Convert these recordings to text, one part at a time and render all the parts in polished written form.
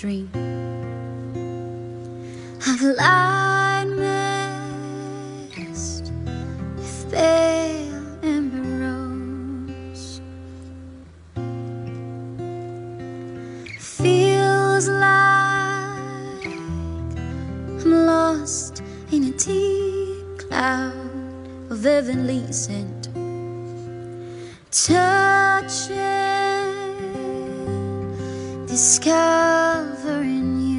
dream of light mist with pale amber rose. Feels like I'm lost in a deep cloud of heavenly scent, touching, discovering you.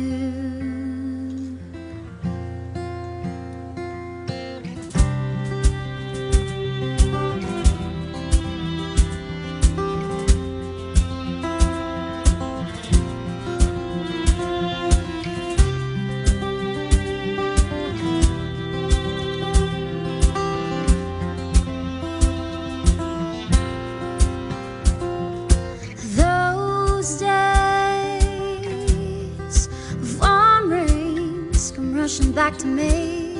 Rushing back to me,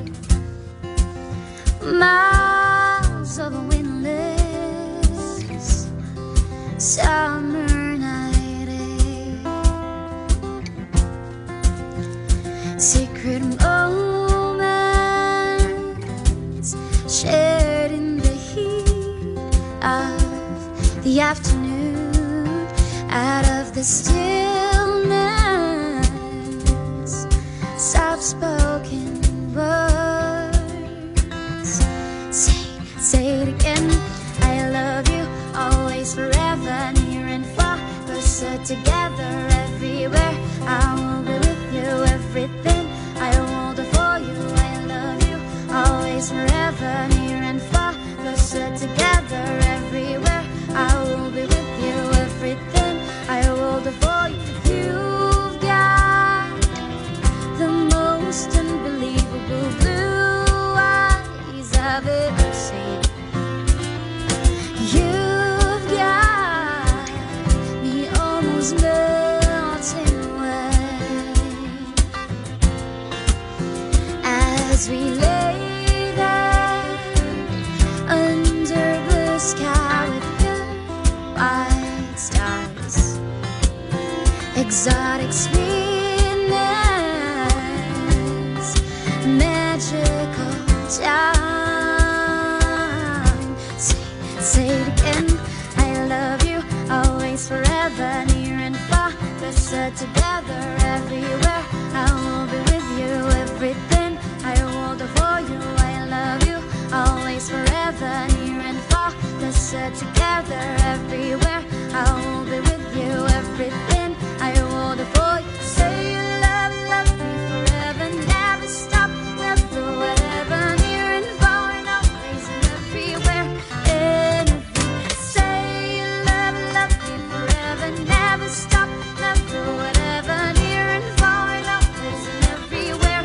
miles of a windless summer night air. Secret moments shared in the heat of the afternoon, out of the stillness, soft-spoken words. Say it again. I love you, always, forever, near and far, closer together, everywhere. I will be with you, everything I will do for you. I love you, always, forever, near and far, closer together, everywhere. I will be with you, everything I will do for you. You've got the most unbelievable blue eyes I've ever seen. You've got me almost melting away as we lay there under blue sky with pure white stars, exotic sweetness, magical time. Say it again. I love you, always, forever, near and far, closer together, everywhere. I will be with you, everything I will do for you. I love you, always, forever, near and far, closer together, everywhere. I will be with you, everything I will do for you. Say you love me forever, never stop, never, whatever, near and far, and always and everywhere. Say you love me forever, never stop, never, whatever, near and far, and always and everywhere.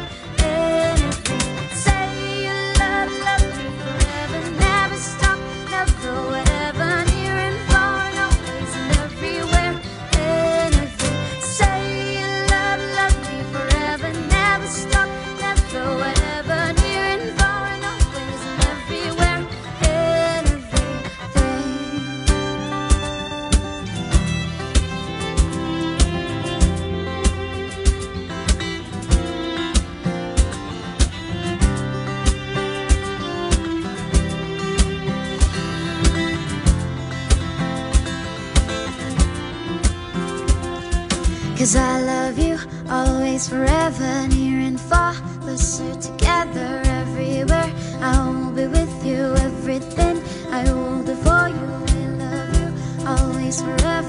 Say you love me forever, never stop, never, whatever, near and far, and always and everywhere. Say you love me forever, never stop, never, whatever, near and far, and always and everywhere. Cause I love you, always, forever, near and far, closer together, everywhere. I will be with you, everything I will do for you. I love you, always, forever.